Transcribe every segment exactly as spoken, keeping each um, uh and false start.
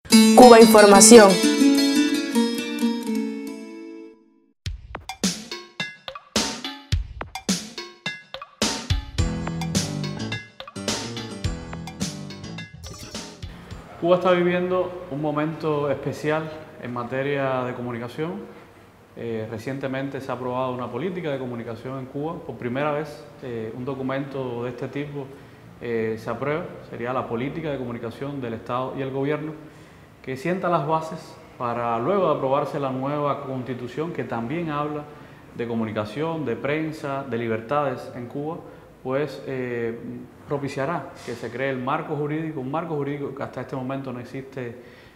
Cuba Información. Cuba está viviendo un momento especial en materia de comunicación. Eh, recientemente se ha aprobado una política de comunicación en Cuba. Por primera vez eh, un documento de este tipo eh, se aprueba. Sería la política de comunicación del Estado y el gobierno, que sienta las bases para luego de aprobarse la nueva constitución, que también habla de comunicación, de prensa, de libertades en Cuba, pues eh, propiciará que se cree el marco jurídico, un marco jurídico que hasta este momento no existe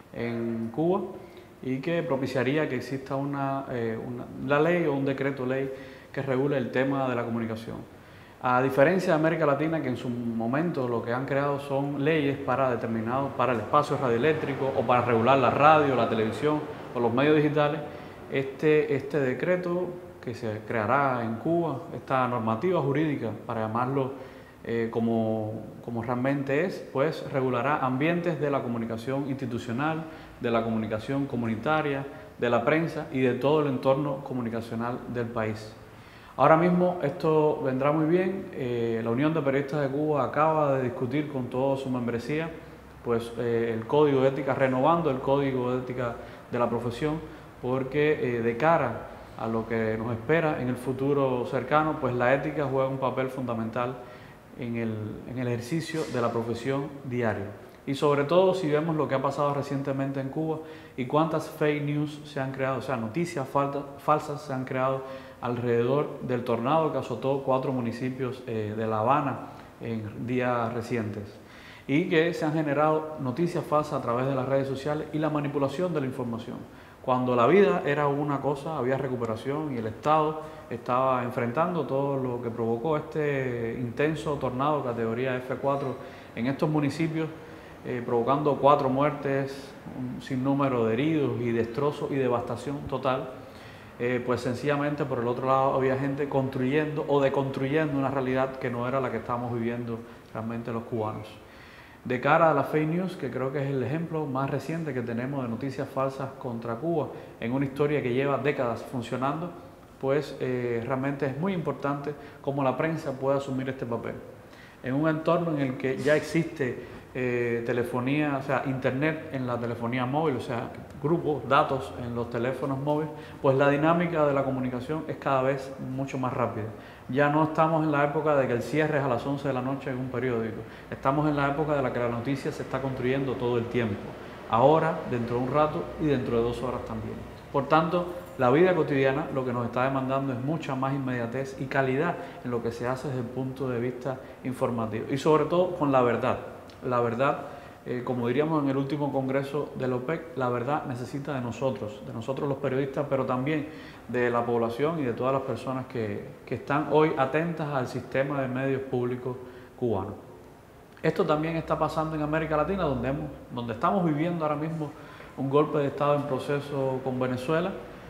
en Cuba, y que propiciaría que exista una, eh, una la ley o un decreto ley que regule el tema de la comunicación. A diferencia de América Latina, que en su momento lo que han creado son leyes para determinados, para el espacio radioeléctrico o para regular la radio, la televisión o los medios digitales, este, este decreto que se creará en Cuba, esta normativa jurídica, para llamarlo eh, como, como realmente es, pues regulará ambientes de la comunicación institucional, de la comunicación comunitaria, de la prensa y de todo el entorno comunicacional del país. Ahora mismo esto vendrá muy bien. Eh, la Unión de Periodistas de Cuba acaba de discutir con toda su membresía pues, eh, el Código de Ética, renovando el Código de Ética de la profesión, porque eh, de cara a lo que nos espera en el futuro cercano, pues la ética juega un papel fundamental en el, en el ejercicio de la profesión diaria. Y sobre todo si vemos lo que ha pasado recientemente en Cuba y cuántas fake news se han creado, o sea, noticias falta, falsas se han creado alrededor del tornado que azotó cuatro municipios eh, de La Habana en días recientes, y que se han generado noticias falsas a través de las redes sociales y la manipulación de la información. Cuando la vida era una cosa, había recuperación y el Estado estaba enfrentando todo lo que provocó este intenso tornado categoría F cuatro en estos municipios, eh, provocando cuatro muertes, un sinnúmero de heridos y destrozos y devastación total. Eh, pues sencillamente por el otro lado había gente construyendo o deconstruyendo una realidad que no era la que estábamos viviendo realmente los cubanos. De cara a la fake news, que creo que es el ejemplo más reciente que tenemos de noticias falsas contra Cuba en una historia que lleva décadas funcionando, pues eh, realmente es muy importante cómo la prensa puede asumir este papel. En un entorno en el que ya existe eh, telefonía, o sea, internet en la telefonía móvil, o sea, grupos, datos en los teléfonos móviles, pues la dinámica de la comunicación es cada vez mucho más rápida. Ya no estamos en la época de que el cierre es a las once de la noche en un periódico. Estamos en la época de la que la noticia se está construyendo todo el tiempo. Ahora, dentro de un rato y dentro de dos horas también. Por tanto, la vida cotidiana lo que nos está demandando es mucha más inmediatez y calidad en lo que se hace desde el punto de vista informativo. Y sobre todo con la verdad. La verdad, eh, como diríamos en el último congreso de la OPEC, la verdad necesita de nosotros, de nosotros los periodistas, pero también de la población y de todas las personas que, que están hoy atentas al sistema de medios públicos cubano. Esto también está pasando en América Latina, donde, hemos, donde estamos viviendo ahora mismo un golpe de Estado en proceso con Venezuela,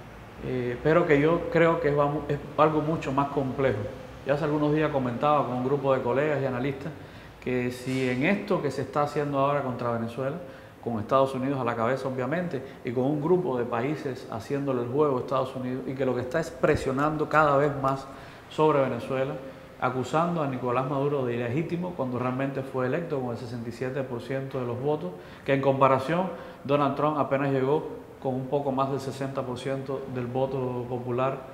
eh, pero que yo creo que es, es algo mucho más complejo. Ya hace algunos días comentaba con un grupo de colegas y analistas que si en esto que se está haciendo ahora contra Venezuela, con Estados Unidos a la cabeza obviamente, y con un grupo de países haciéndole el juego a Estados Unidos, y que lo que está es presionando cada vez más sobre Venezuela, acusando a Nicolás Maduro de ilegítimo cuando realmente fue electo con el sesenta y siete por ciento de los votos, que en comparación Donald Trump apenas llegó con un poco más del sesenta por ciento del voto popular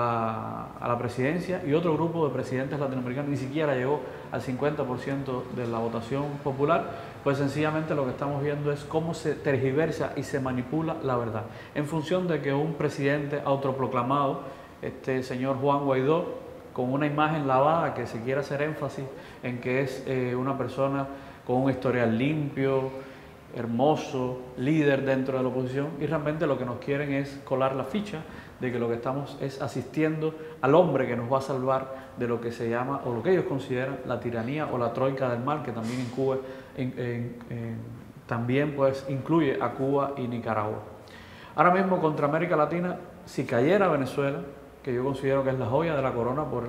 a, a la presidencia, y otro grupo de presidentes latinoamericanos ni siquiera llegó al cincuenta por ciento de la votación popular. Pues sencillamente lo que estamos viendo es cómo se tergiversa y se manipula la verdad, en función de que un presidente autoproclamado, este señor Juan Guaidó, con una imagen lavada, que se quiere hacer énfasis en que es eh, una persona con un historial limpio, hermoso, líder dentro de la oposición, y realmente lo que nos quieren es colar la ficha de que lo que estamos es asistiendo al hombre que nos va a salvar de lo que se llama, o lo que ellos consideran, la tiranía o la troika del mal, que también en Cuba en, en, en, también pues incluye a Cuba y Nicaragua. Ahora mismo contra América Latina, si cayera Venezuela, que yo considero que es la joya de la corona por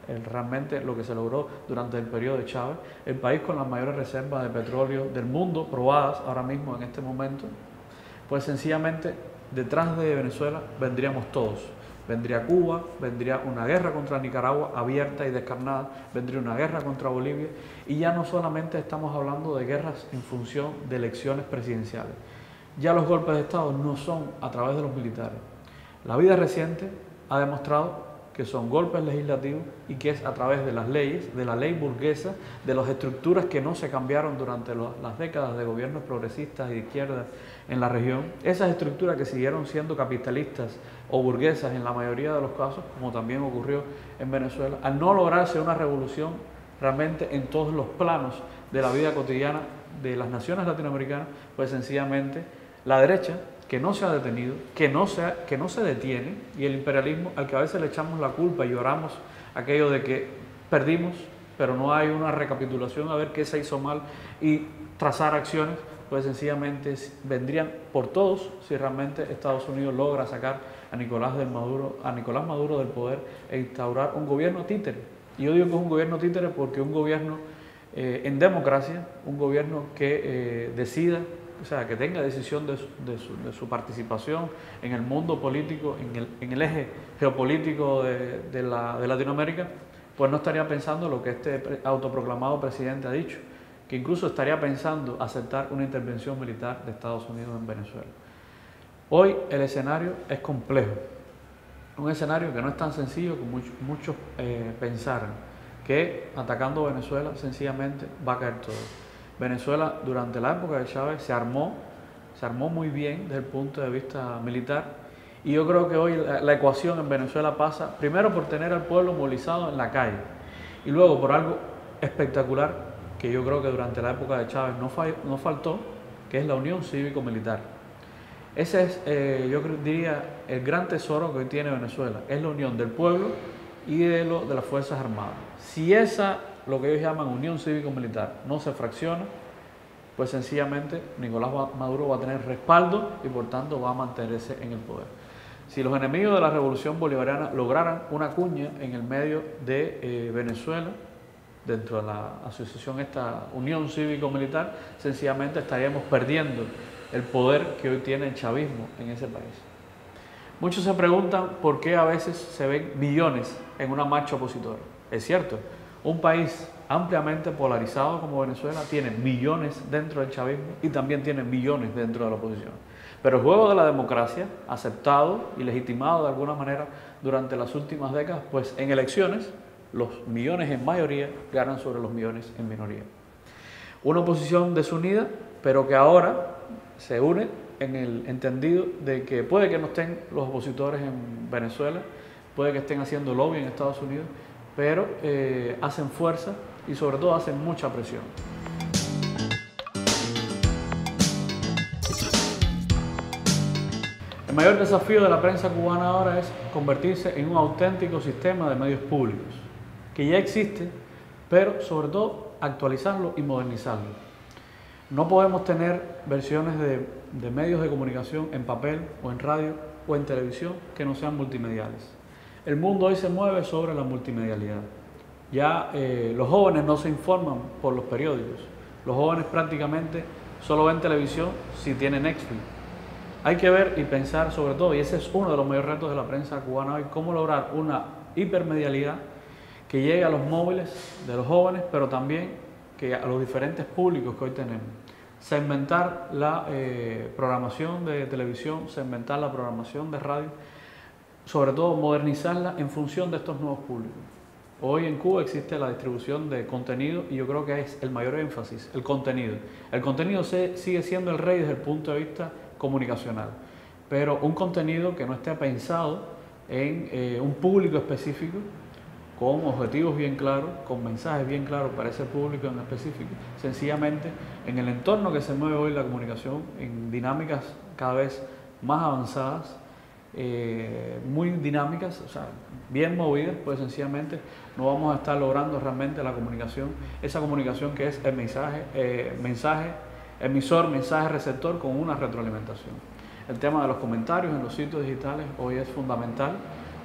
el, realmente lo que se logró durante el periodo de Chávez, el país con las mayores reservas de petróleo del mundo, probadas ahora mismo en este momento, pues sencillamente detrás de Venezuela vendríamos todos. Vendría Cuba, vendría una guerra contra Nicaragua abierta y descarnada, vendría una guerra contra Bolivia, y ya no solamente estamos hablando de guerras en función de elecciones presidenciales. Ya los golpes de Estado no son a través de los militares. La vida reciente ha demostrado que son golpes legislativos y que es a través de las leyes, de la ley burguesa, de las estructuras que no se cambiaron durante los, las décadas de gobiernos progresistas y de izquierda en la región, esas estructuras que siguieron siendo capitalistas o burguesas en la mayoría de los casos, como también ocurrió en Venezuela, al no lograrse una revolución realmente en todos los planos de la vida cotidiana de las naciones latinoamericanas, pues sencillamente la derecha, que no se ha detenido, que no se, ha, que no se detiene, y el imperialismo al que a veces le echamos la culpa y lloramos aquello de que perdimos, pero no hay una recapitulación a ver qué se hizo mal y trazar acciones, pues sencillamente vendrían por todos si realmente Estados Unidos logra sacar a Nicolás, del Maduro, a Nicolás Maduro del poder e instaurar un gobierno títere. Y yo digo que es un gobierno títere porque un gobierno eh, en democracia, un gobierno que eh, decida, o sea, que tenga decisión de su, de, su, de su participación en el mundo político, en el, en el eje geopolítico de, de, la, de Latinoamérica, pues no estaría pensando lo que este autoproclamado presidente ha dicho, que incluso estaría pensando aceptar una intervención militar de Estados Unidos en Venezuela. Hoy el escenario es complejo, un escenario que no es tan sencillo como muchos, muchos eh, pensaran, que atacando Venezuela sencillamente va a caer todo. Venezuela durante la época de Chávez se armó, se armó muy bien desde el punto de vista militar, y yo creo que hoy la, la ecuación en Venezuela pasa primero por tener al pueblo movilizado en la calle y luego por algo espectacular que yo creo que durante la época de Chávez no, fal, no faltó, que es la unión cívico-militar. Ese es, eh, yo diría, el gran tesoro que hoy tiene Venezuela, es la unión del pueblo y de, lo, de las Fuerzas Armadas. Si esa, lo que ellos llaman unión cívico-militar, no se fracciona, pues sencillamente Nicolás Maduro va a tener respaldo y por tanto va a mantenerse en el poder. Si los enemigos de la revolución bolivariana lograran una cuña en el medio de eh, Venezuela, dentro de la asociación, esta unión cívico-militar, sencillamente estaríamos perdiendo el poder que hoy tiene el chavismo en ese país. Muchos se preguntan por qué a veces se ven millones en una marcha opositora. Es cierto, un país ampliamente polarizado como Venezuela tiene millones dentro del chavismo y también tiene millones dentro de la oposición. Pero el juego de la democracia, aceptado y legitimado de alguna manera durante las últimas décadas, pues en elecciones los millones en mayoría ganan sobre los millones en minoría. Una oposición desunida, pero que ahora se une en el entendido de que puede que no estén los opositores en Venezuela, puede que estén haciendo lobby en Estados Unidos, pero eh, hacen fuerza y sobre todo hacen mucha presión. El mayor desafío de la prensa cubana ahora es convertirse en un auténtico sistema de medios públicos, que ya existe, pero sobre todo actualizarlo y modernizarlo. No podemos tener versiones de, de medios de comunicación en papel o en radio o en televisión que no sean multimediales. El mundo hoy se mueve sobre la multimedialidad. Ya eh, los jóvenes no se informan por los periódicos. Los jóvenes prácticamente solo ven televisión si tienen Netflix. Hay que ver y pensar sobre todo, y ese es uno de los mayores retos de la prensa cubana hoy, cómo lograr una hipermedialidad que llegue a los móviles de los jóvenes, pero también que a los diferentes públicos que hoy tenemos. Segmentar la eh, programación de televisión, segmentar la programación de radio, sobre todo modernizarla en función de estos nuevos públicos. Hoy en Cuba existe la distribución de contenido y yo creo que es el mayor énfasis, el contenido. El contenido se, sigue siendo el rey desde el punto de vista comunicacional, pero un contenido que no esté pensado en eh, un público específico, con objetivos bien claros, con mensajes bien claros para ese público en específico, sencillamente en el entorno que se mueve hoy la comunicación, en dinámicas cada vez más avanzadas, eh, muy dinámicas, o sea, bien movidas, pues sencillamente no vamos a estar logrando realmente la comunicación, esa comunicación que es el mensaje, eh, mensaje emisor, mensaje receptor con una retroalimentación. El tema de los comentarios en los sitios digitales hoy es fundamental,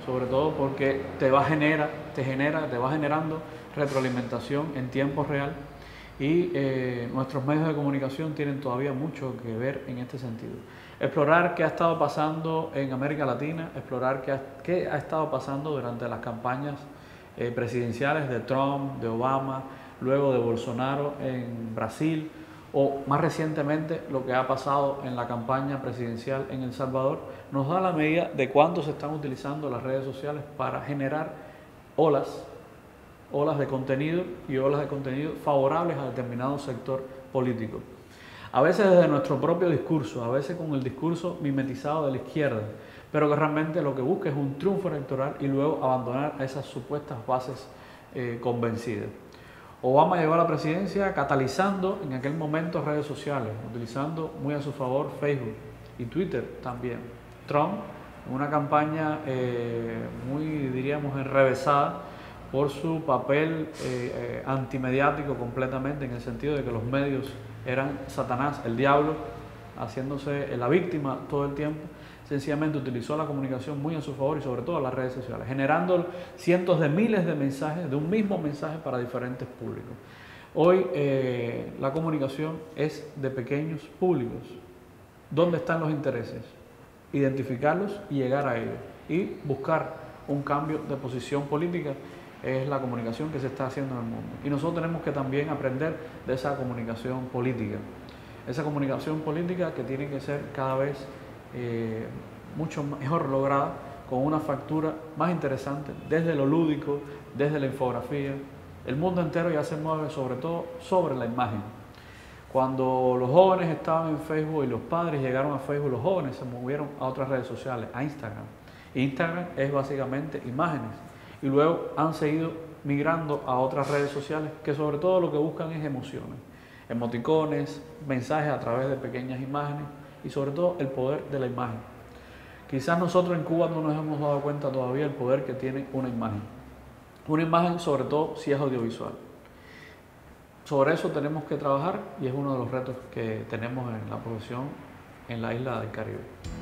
sobre todo porque te va a genera, te genera, te va generando retroalimentación en tiempo real y eh, nuestros medios de comunicación tienen todavía mucho que ver en este sentido. Explorar qué ha estado pasando en América Latina, explorar qué ha, qué ha estado pasando durante las campañas eh, presidenciales de Trump, de Obama, luego de Bolsonaro en Brasil, o más recientemente lo que ha pasado en la campaña presidencial en El Salvador, nos da la medida de cuánto se están utilizando las redes sociales para generar olas, olas de contenido y olas de contenido favorables a determinado sector político. A veces desde nuestro propio discurso, a veces con el discurso mimetizado de la izquierda, pero que realmente lo que busca es un triunfo electoral y luego abandonar a esas supuestas bases eh, convencidas. Obama llegó a la presidencia catalizando en aquel momento redes sociales, utilizando muy a su favor Facebook y Twitter también. Trump, una campaña eh, muy, diríamos, enrevesada por su papel eh, eh, antimediático completamente, en el sentido de que los medios eran Satanás, el diablo, haciéndose la víctima todo el tiempo. Sencillamente utilizó la comunicación muy a su favor y sobre todo las redes sociales, generando cientos de miles de mensajes, de un mismo mensaje para diferentes públicos. Hoy eh, la comunicación es de pequeños públicos. ¿Dónde están los intereses? Identificarlos y llegar a ellos y buscar un cambio de posición política. Es la comunicación que se está haciendo en el mundo. Y nosotros tenemos que también aprender de esa comunicación política. Esa comunicación política que tiene que ser cada vez eh, mucho mejor lograda, con una factura más interesante, desde lo lúdico, desde la infografía. El mundo entero ya se mueve sobre todo sobre la imagen. Cuando los jóvenes estaban en Facebook y los padres llegaron a Facebook, los jóvenes se movieron a otras redes sociales, a Instagram. Instagram es básicamente imágenes. Y luego han seguido migrando a otras redes sociales que sobre todo lo que buscan es emociones, emoticones, mensajes a través de pequeñas imágenes y sobre todo el poder de la imagen. Quizás nosotros en Cuba no nos hemos dado cuenta todavía del poder que tiene una imagen. Una imagen sobre todo si es audiovisual. Sobre eso tenemos que trabajar y es uno de los retos que tenemos en la profesión en la isla del Caribe.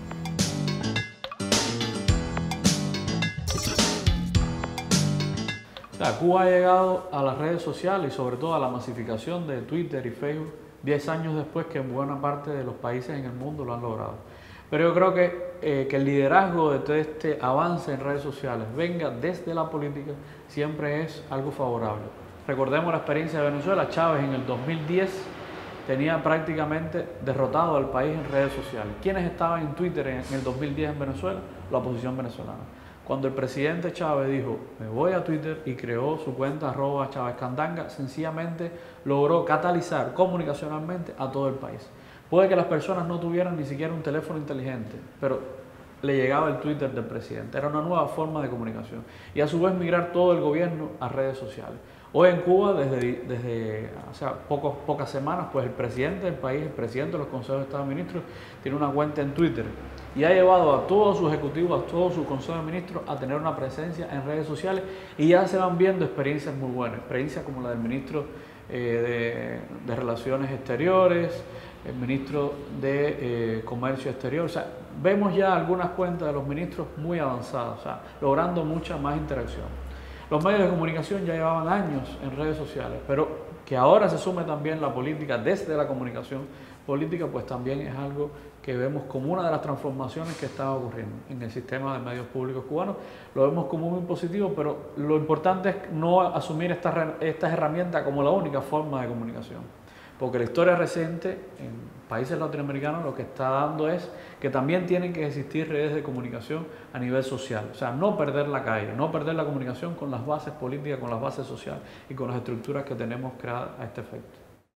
Cuba ha llegado a las redes sociales y sobre todo a la masificación de Twitter y Facebook diez años después que buena parte de los países en el mundo lo han logrado. Pero yo creo que, eh, que el liderazgo de todo este avance en redes sociales venga desde la política siempre es algo favorable. Recordemos la experiencia de Venezuela. Chávez en el dos mil diez tenía prácticamente derrotado al país en redes sociales. ¿Quiénes estaban en Twitter en el dos mil diez en Venezuela? La oposición venezolana. Cuando el presidente Chávez dijo, me voy a Twitter y creó su cuenta arroba Chávez Candanga, sencillamente logró catalizar comunicacionalmente a todo el país. Puede que las personas no tuvieran ni siquiera un teléfono inteligente, pero le llegaba el Twitter del presidente. Era una nueva forma de comunicación. Y a su vez migrar todo el gobierno a redes sociales. Hoy en Cuba, desde, desde o sea, pocos, pocas semanas, pues el presidente del país, el presidente de los consejos de Estado de Ministros, tiene una cuenta en Twitter y ha llevado a todo su ejecutivo, a todo su consejo de ministros a tener una presencia en redes sociales y ya se van viendo experiencias muy buenas, experiencias como la del ministro eh, de, de Relaciones Exteriores, el ministro de eh, Comercio Exterior. O sea, vemos ya algunas cuentas de los ministros muy avanzadas, o sea, logrando mucha más interacción. Los medios de comunicación ya llevaban años en redes sociales, pero que ahora se sume también la política desde la comunicación política, pues también es algo que vemos como una de las transformaciones que está ocurriendo en el sistema de medios públicos cubanos. Lo vemos como muy positivo, pero lo importante es no asumir estas esta herramientas como la única forma de comunicación. Porque la historia reciente en países latinoamericanos lo que está dando es que también tienen que existir redes de comunicación a nivel social. O sea, no perder la calle, no perder la comunicación con las bases políticas, con las bases sociales y con las estructuras que tenemos creadas a este efecto.